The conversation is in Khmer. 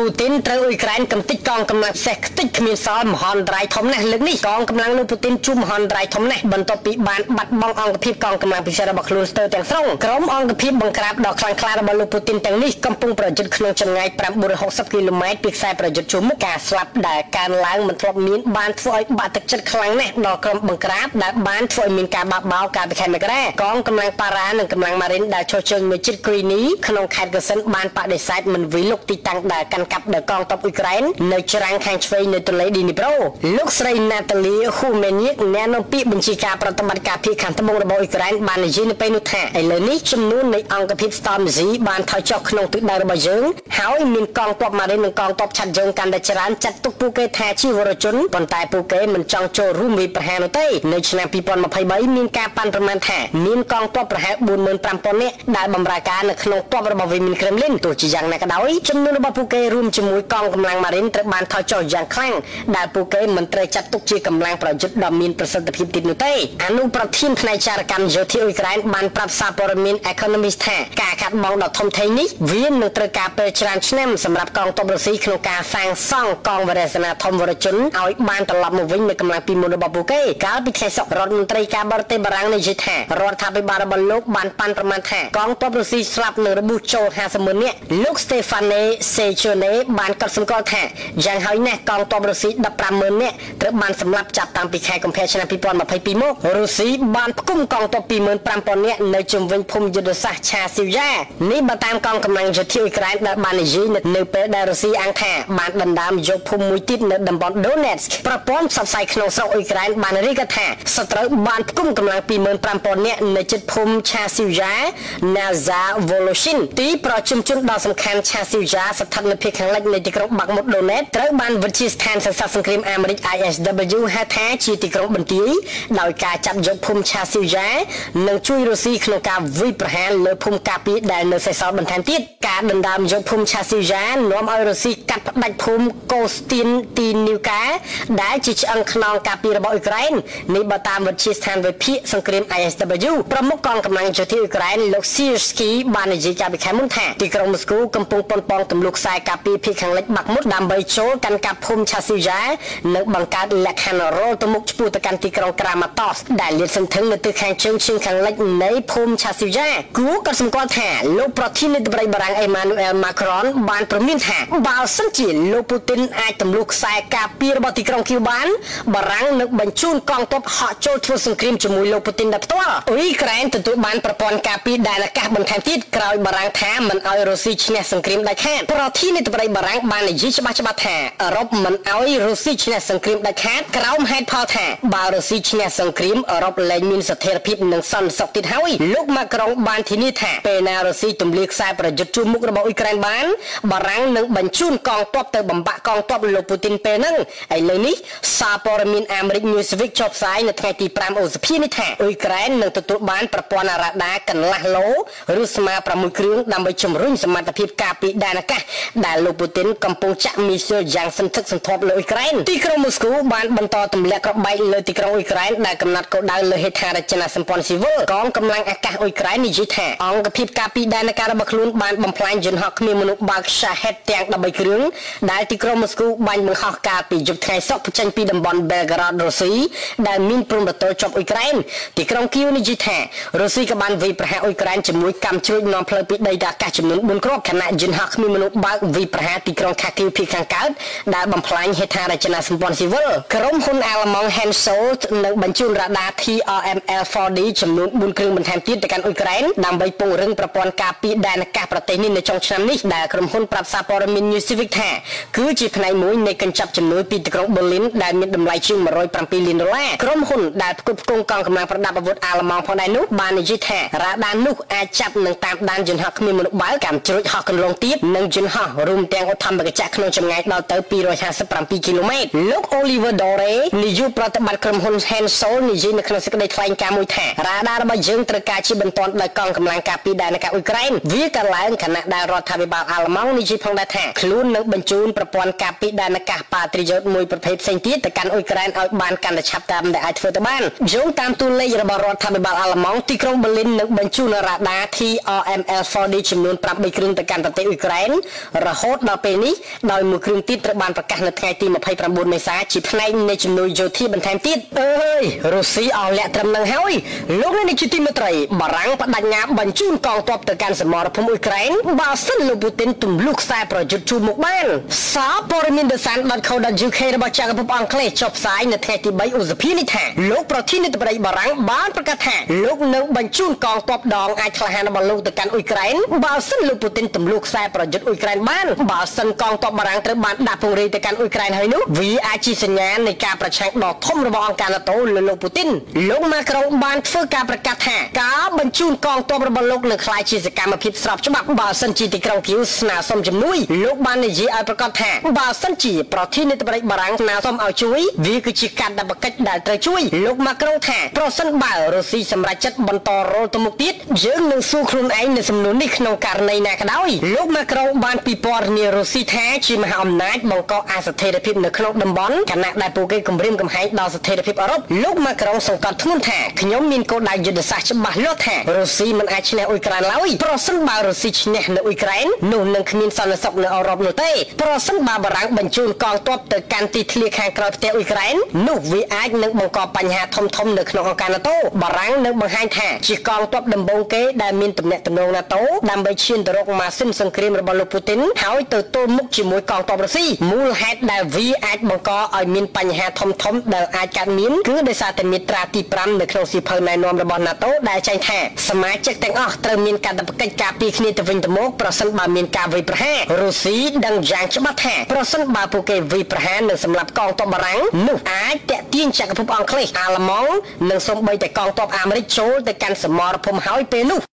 Putin ត្រូវអ៊ុយក្រែនកំទេចកងកម្លាំងពិសេសខ្ទេចគ្មានសល់មហន្តរាយធំណាស់លើកនេះកងកម្លាំងលោក Putin ជួបមហន្តរាយធំណាស់បន្ទាប់ពីបានបាត់បង់អង្គភាពកងកម្លាំងពិសេសរបស់ខ្លួនស្ទើរទាំងស្រុងក្រុមអង្គភាពបង្ក្រាបដ៏ខ្លាំងក្លារបស់លោក Putin ទាំងនេះកំពុងប្រយុទ្ធក្នុងចម្ងាយ960គីឡូម៉ែត្រពីខ្សែប្រយុទ្ធជួរមុខការស្លាប់ដែលកើនឡើងមិនធ្លាប់មានបានធ្វើឲ្យបាក់ទឹកចិត្តខ្លាំងណាស់ដល់ក្រុមបង្ក្រាបដែលបានធ្វើឲ្យមានការបាក់បោកាលពីខែមករាកងកម្លាំងប៉ារ៉ានិងកម្លាំងម៉ារីនដែលឈរជើងនៅជិតគ្រីនីក្នុងខេត្តកសិនបានបដិសេធមិនវិលុកទីតាំងដែលកាន់កាប់ដោយកងទ័ពអ៊ុយក្រែននៅច្រាំងខាងឆ្វេងនៃទន្លេឌីនីប្រូលោកស្រីណាតាលីហ៊ូមេនីកអ្នកនាំពាក្យបញ្ជាការប្រតិបត្តិការភាគខាងត្បូងរបស់អ៊ុយក្រែនបាននិយាយនៅពេលនោះថាឥឡូវនេះចំនួននៃអង្គភាព Stormzy បានថយចុះក្នុងទិសដៅរបស់យើងហើយមានកងទ័ពម៉ារីននិងកងទ័ពឆាត់យើងកាន់តែច្រើនចាត់ទុកពួកគេថាជាវរជនប៉ុន្តែពួកគេមិនចង់ចូលរួមវាយប្រហារនោះទេនៅឆ្នាំ2023មានការប៉ាន់ប្រមាណថាមានកងទ័ពប្រហែល 45,000 នាក់ដែលបម្រើការនៅក្នុងទ័ពរបស់វីមីនក្រែមលីនទោះជាយ៉ាងណាក៏ដោយចំនួនរបស់ពួកគេរួមជាមួយកងកម្លាំងម៉ារីនត្រូវបានថយចុះយ៉ាងខ្លាំងដែលពួកគេមិនត្រូវចាត់ទុកជាកម្លាំងប្រយុទ្ធដ៏មានប្រសិទ្ធភាពទៀតនោះទេអនុប្រធានផ្នែកចារកម្មយោធាអ៊ុយក្រែនបានប្រាប់សារព័ត៌មាន Economist ថាការខាត់បងដ៏ធំធេងនេះវានឹងត្រូវការពេលច្រើនឆ្នាំសម្រាប់កងទ័ពរុស្ស៊ីក្នុងការសាងសង់កងវរសេនាធំវរជនឲ្យបានត្រឡប់មកវិញនៅកម្លាំងពីមុនរបស់ពួកគេកាលពីថ្ងៃសុក្ររដ្ឋមន្ត្រីការបរទេសបារាំងនិយាយថារដ្ឋាភិបាលរបស់លោកបានប៉ាន់ប្រមាណថាកងទ័ពរុស្ស៊ីស្លាប់នឹងរបួសចូល 50,000 នាក់លោក Stefane Sechone បានកត់សម្គាល់ថាយ៉ាងហោចណាស់កងទ័ពរុស្ស៊ី 15,000 នាក់ត្រូវបានសម្លាប់ចាប់តាំងពីខែកុម្ភៈឆ្នាំ2022មករុស្ស៊ីបានផ្គុំកងទ័ព 25,000 នាក់នៅជុំវិញភូមិយុទ្ធសាស្ត្រឆាស៊ីវយ៉ានេះបើតាមកងកម្លាំងយោធាអ៊ុយក្រែនដែលបាននិយាយនៅពេលដែលរុស្ស៊ីអង្គថាបានដណ្ដើមយកភូមិមួយទៀតនៅតំបន់ Donetsk ប្រព័ន្ធផ្សព្វផ្សាយក្នុងស្រុកអ៊ុយក្រែនបានរាយការណ៍ថាសត្រូវបានផ្គុំកម្លាំង 25,000 នាក់នៅជិតភូមិឆាស៊ីវយ៉ា Naza Voloshin ទីប្រជុំជនដ៏សំខាន់ឆាស៊ីវយ៉ាស្ថិតនៅភាគខាងលិចនៃទីក្រុងបាក់មុត Donetsk ត្រូវបានវិទ្យាស្ថានសន្តិសង្គ្រាមអាមេរិក ISW ហៅថាជាទីក្រុងបន្ទាយដោយការចាប់យកភូមិឆាស៊ីវយ៉ានិងជួយរុស្ស៊ីក្នុងការវាយប្រហារលើភូមិការពារដែលនៅសេសសល់បន្ថែមទៀតការដណ្ដើមយកភូមិឆាស៊ីវយ៉ានាំឲ្យរុស្ស៊ីកាត់ផ្ដាច់ភូមិកូស្ទីនទីនីវកាដែលជាឆ្អឹងខ្នងការពាររបស់អ៊ុយក្រែននេះបើតាមវិទ្យាស្ថានវិភាគសង្គ្រាម ISW ប្រមុខកងកម្លាំងយោធាអ៊ុយក្រែនលោក Siersky បាននិយាយកាលពីខែមុនថាទីក្រុងមូស្គូកំពុងប៉ុនប៉ងទម្លុះខ្សែការពារភាគខាងលិចបាក់មុតដើម្បីចូលកាន់កាប់ភូមិឆាស៊ីវយ៉ានិងបង្កើតលក្ខខណ្ឌរលទៅមុខឆ្ពោះទៅកាន់ទីក្រុងក្រាម៉ាតូសដែលលាតសន្ធឹងនៅទិសខាងជើងឈៀងខាងលិចនៃភូមិឆាស៊ីវយ៉ាគួរក៏សម្គាល់ថាលោកប្រធានាធិបតីបារាំង Emmanuel Macron បានព្រមានថាបើសិនជាលោក Putin អាចទម្លុះខ្សែការពាររបស់ទីក្រុងគីវបានបារាំងនឹងបញ្ជូនកងទ័ពហក់ចូលធ្វើសង្គ្រាមជាមួយលោក Putin ដោយផ្ទាល់អ៊ុយក្រែនទទួលបានប្រព័ន្ធការពារដែនអាកាសបន្ថែមទៀតក្រោយបារាំងថាមិនឲ្យរុស្ស៊ីឈ្នះសង្គ្រាមដាច់ខាតប្រធានាធិបតីបារាំងបាននិយាយច្បាស់ៗថាអឺរ៉ុបមិនឲ្យរុស្ស៊ីឈ្នះសង្គ្រាមដាច់ខាតក្រោមហេតុផលថាបើរុស្ស៊ីឈ្នះសង្គ្រាមអឺរ៉ុបលែងមានស្ថិរភាពនិងសន្តិសុខទៀតហើយលោកម៉ាក្រុងបានធានាថាពេលណារុស្ស៊ីទម្លាយខ្សែប្រយុទ្ធជួរមុខរបស់អ៊ុយក្រែនបានបារាំងនឹងបញ្ជូនកងទ័ពទៅបំបាក់កងទ័ពលោក Putin ពេលហ្នឹងឥឡូវនេះសារព័ត៌មានអាមេរិក Newsweek ចុះផ្សាយនៅថ្ងៃទី5ឧសភានេះថាអ៊ុយក្រែននឹងទទួលបានប្រព័ន្ធរ៉ាដាកន្លះឡូឬស្មើ6គ្រឿងដើម្បីជំរុញសមត្ថភាពការពារដែនអាកាសដែលលោក Putin កំពុងចាក់មីស៊ីលយ៉ាងសន្ធឹកសន្ធាប់លើអ៊ុយក្រែនទីក្រុងមូស្គូបានបន្តទម្លាក់គ្រាប់បែកលើទីក្រុងអ៊ុយក្រែនដែលកំណត់គោលដៅលើហេដ្ឋារចនាសម្ព័ន្ធស៊ីវិលកងកម្លាំងអាកាសអ៊ុយក្រែននិយាយថាអង្គភាពការពារដែនអាកាសរបស់ខ្លួនបានបំផ្លាញយន្តហោះគ្មានមនុស្សបើក Shahed ទាំង13គ្រឿងដែលទីក្រុងមូស្គូបាញ់បង្ហោះកាលពីយប់ថ្ងៃសុក្រចេញពីតំបន់ Belgrade រុស្ស៊ីដែលមានព្រំប្រទល់ជាប់អ៊ុយក្រែនទីក្រុងគីវនិយាយថារុស្ស៊ីក៏បានវាយប្រហារអ៊ុយក្រែនជាមួយកម្មជ្រួចនាំផ្លូវពីដីទៅអាកាសចំនួន4គ្រាប់ខណៈយន្តហោះគ្មានមនុស្សបើកវាយប្រហារទីក្រុងខាគីវភាគខាងកើតដែលបំផ្លាញហេដ្ឋារចនាសម្ព័ន្ធស៊ីវិលក្រុមហ៊ុនអាល្លឺម៉ង់ Hensoldt នឹងបញ្ជូនរ៉ាដា TRML-4D ចំនួន4គ្រឿងបន្ថែមទៀតទៅកាន់អ៊ុយក្រែនដើម្បីពង្រឹងប្រព័ន្ធការពារដែនអាកាសប្រទេសនេះនៅចុងឆ្នាំនេះដែលក្រុមហ៊ុនប្រាប់សារព័ត៌មាន Newsweek ថាគឺជាផ្នែកមួយនៃកញ្ចប់ជំនួយពីទីក្រុង Berlin ដែលមានតម្លៃជាង$107 លានក្រុមហ៊ុនដែលផ្គត់ផ្គង់កងកម្លាំងប្រដាប់អាវុធអាល្លឺម៉ង់ផងដែរនោះបាននិយាយថារ៉ាដានោះអាចចាប់និងតាមដានយន្តហោះគ្មានមនុស្សបើកកម្មជ្រួចហោះកន្លងទៀតនិងយន្តហោះរួមទាំងឧទ្ធម្ភាគចក្រក្នុងចម្ងាយដល់ទៅ257គីឡូម៉ែត្រលោក Oliver Dore នាយកប្រតិបត្តិក្រុមហ៊ុន Hensoldt និយាយនៅក្នុងសេចក្តីថ្លែងការណ៍មួយថារ៉ាដារបស់យើងត្រូវការជាបន្ទាន់ដោយកងកម្លាំងការពារដែនអាកាសអ៊ុយក្រែនវាក៏ឡើងខណៈដែលរដ្ឋាភិបាលអាល្លឺម៉ង់និយាយផងដែរថាខ្លួននឹងបញ្ជូនប្រព័ន្ធការពារដែនអាកាស Patriot មួយប្រភេទផ្សេងទៀតទៅកាន់អ៊ុយក្រែនឲ្យបានកាន់តែឆាប់តាមដែលអាចធ្វើទៅបានយោងតាមតួលេខរបស់រដ្ឋាភិបាលអាល្លឺម៉ង់ទីក្រុង Berlin នឹងបញ្ជូនរ៉ាដា TRML-4D ចំនួន8គ្រឿងទៅកាន់ប្រទេសអ៊ុយក្រែនរហូតដល់ពេលនេះដោយមួយគ្រឿងទៀតត្រូវបានប្រកាសនៅថ្ងៃទី29 មេសាជាផ្នែកនៃជំនួយយោធាបន្ថែមទៀតអើយរុស្ស៊ីអស់លក្ខត្រឹមនឹងហើយលោកនេះជាទីមេត្រីបារាំងបដិញ្ញាបញ្ជូនកងទ័ពទៅកាន់សមរភូមិអ៊ុយក្រែនបើសិនលោកពូទីនទម្លុះខ្សែប្រយុទ្ធជួបមុខបានសារព័ត៌មាន The Sun.co.uk របស់ចក្រភពអង់គ្លេសចុះផ្សាយនៅថ្ងៃទី3 ឧសភានេះថាលោកប្រធានាធិបតីបារាំងបានប្រកាសថាលោកនឹងបញ្ជូនកងទ័ពដងអាចក្លាហានរបស់លោកទៅកាន់អ៊ុយក្រែនបើសិនលោកពូទីនទម្លុះខ្សែប្រយុទ្ធអ៊ុយក្រែនបានបើសិនកងទ័ពបារាំងត្រូវបានដាក់ពង្រាយទៅកាន់អ៊ុយក្រែនហើយនោះវាអាចជាសញ្ញានៃការប្រឆាំងដ៏ធំរបស់អង្គការ NATO លើលោកពូទីនលោកម៉ាក្រុងបានធ្វើការប្រកាសថាការបញ្ជូនកងទ័ពរបស់លោកនឹងក្លាយជាសកម្មភាពស្របច្បាប់បើសិនជាទីក្រុងគីវស្នើសុំជំនួយលោកបាននិយាយឲ្យប្រកាសថាបើសិនជាប្រធានាធិបតីបារាំងស្នើសុំឲ្យជួយវាគឺជាកាតព្វកិច្ចដែលត្រូវជួយលោកម៉ាក្រុងថាប្រសិនបើរុស្ស៊ីសម្រេចចិត្តបន្តរលទៅមុខទៀតយើងនឹងសួរខ្លួនឯងនៅសំណួរនេះក្នុងករណីណាក៏ដោយលោកម៉ាក្រុងបានពិពណ៌នារុស្ស៊ីថាជាមហាអំណាចបង្កអស្ថិរភាពនៅក្នុងតំបន់ខណៈដែលពួកគេគំរាមកំហែងដល់ស្ថិរភាពអឺរ៉ុបលោកម៉ាក្រុងសង្កត់ធ្ងន់ថាខ្ញុំមានគោលដៅយុទ្ធសាស្ត្រច្បាស់លាស់ថារុស្ស៊ីមិនអាចឈ្នះអ៊ុយក្រែនឡើយប្រសិនបើរុស្ស៊ីឈ្នះនៅអ៊ុយក្រែននោះនឹងគ្មានសន្តិសុខនៅអឺរ៉ុបនោះទេប្រសិនបើបារាំងបញ្ជូនកងទ័ពទៅកាន់ទីធ្លាខាងក្រោយផ្ទះអ៊ុយក្រែននោះវាអាចនឹងបង្កបញ្ហាធំៗនៅក្នុងអង្គការ NATO បារាំងនឹងបង្ហាញថាជាកងទ័ពដំបូងគេដែលមានទំនាក់ទំនង NATO ដើម្បីឈានទៅរកម៉ាស៊ីនសង្គ្រាមរបស់លោកពូទីនហើយទៅទល់មុខជាមួយកងទ័ពរុស្ស៊ីមូលហេតុដែលវាអាចបង្កឲ្យមានបញ្ហាធំៗដែលអាចកើតមានគឺដោយសារតែមាត្រាទី5នៅក្នុងសៀវភៅណែនាំរបស់ NATO ដែលចែងថាសមាជិកទាំងអស់ត្រូវមានកាតព្វកិច្ចការពារគ្នាទៅវិញទៅមកប្រសិនបើមានការវាយប្រហាររុស្ស៊ីដឹងយ៉ាងច្បាស់ថាប្រសិនបើពួកគេវាយប្រហារនិងសម្លាប់កងទ័ពបារាំងនោះអាចទាក់ទាញចក្រភពអង់គ្លេសអាល្លឺម៉ង់និងសូម្បីតែកងទ័ពអាមេរិកចូលទៅកាន់សមរភូមិហើយពេលនោះ